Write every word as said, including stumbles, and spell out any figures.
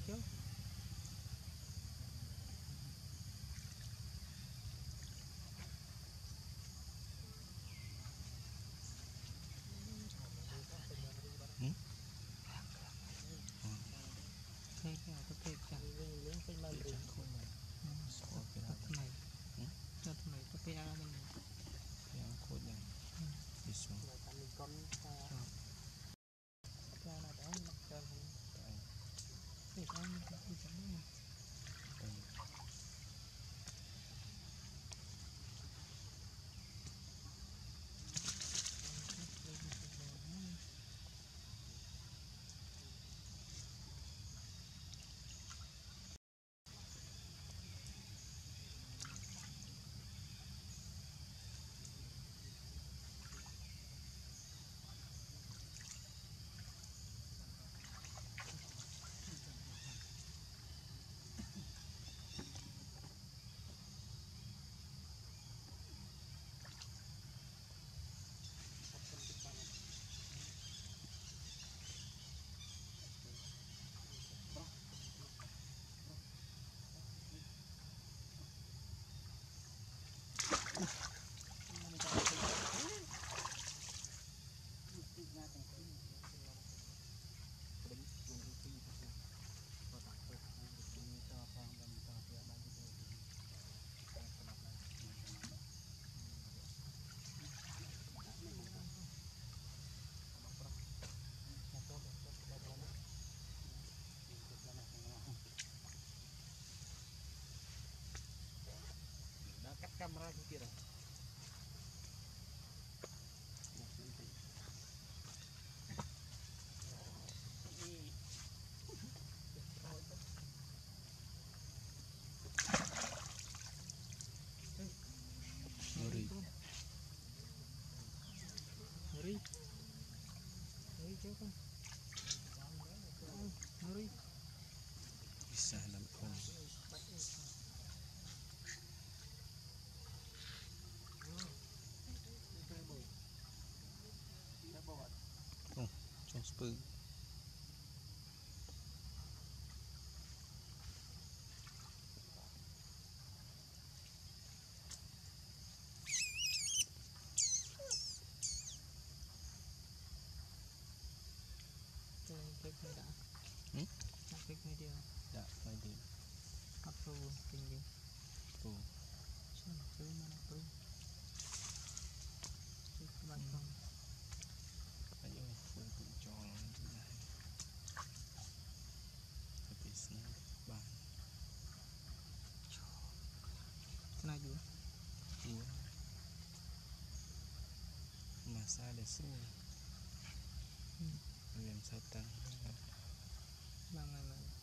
chứ thế cái cái cái chẳng liên cái mà mình không mà cái này cái này cái cái ao mình yang khô này đi xuống con cái nào đó nó cho cái con cái cái này cắt camera kia rồi Nory Nory Nory chéo con Nory bisa làm con oh trong spoon cái cái đã hmm? Cái cái dia đã cái dia apa tinggi tu sampai mana tu cái bàn không cái gì phương tự cho như này tapi senang bàn senang juga dua masa ada semua yang satang banget